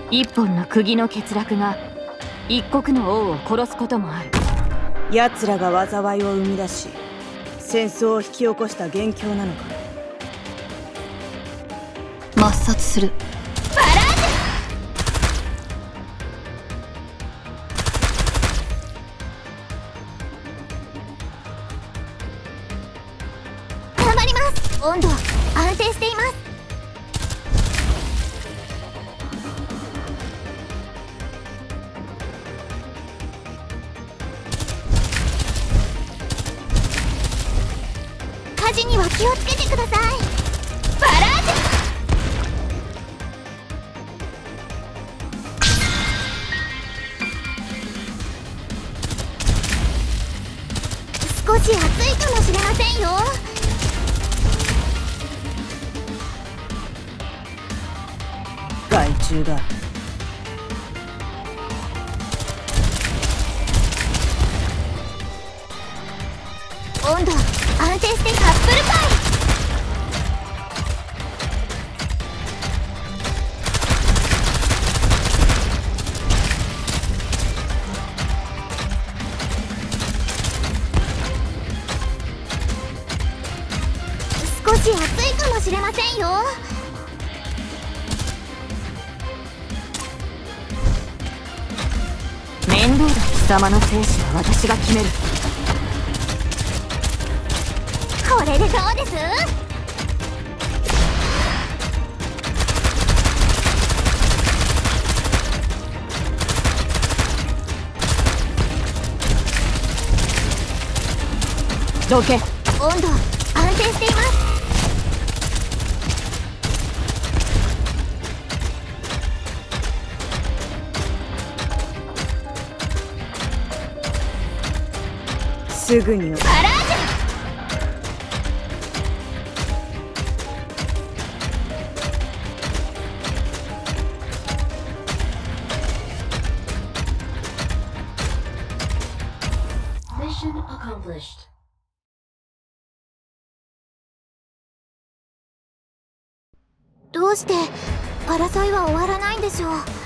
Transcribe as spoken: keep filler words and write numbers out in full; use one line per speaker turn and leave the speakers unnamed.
一本の釘の欠落が一国の王を殺すこともある。
奴らが災いを生み出し戦争を引き起こした元凶なのか。
抹殺する。バラージュ頑張ります。温度安定しています。火事には気をつけてください。バラージュ少し暑いかもしれませんよ。
害虫だ。
温度安定してカップルパイ。少し暑いかもしれませんよ。面倒だ。貴様の生死は私が決める。これでどうです？どけ。温度安定しています。
すぐに。
バラージュどうして争いは終わらないんでしょう。